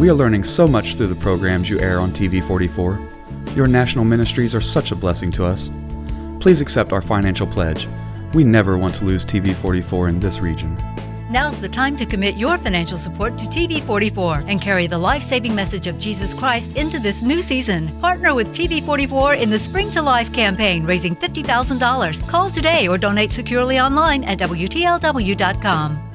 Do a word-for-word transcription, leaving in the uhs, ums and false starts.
We are learning so much through the programs you air on T V forty-four. Your national ministries are such a blessing to us. Please accept our financial pledge. We never want to lose T V forty-four in this region. Now's the time to commit your financial support to T V forty-four and carry the life-saving message of Jesus Christ into this new season. Partner with T V forty-four in the Spring to Life campaign, raising fifty thousand dollars. Call today or donate securely online at W T L W dot com.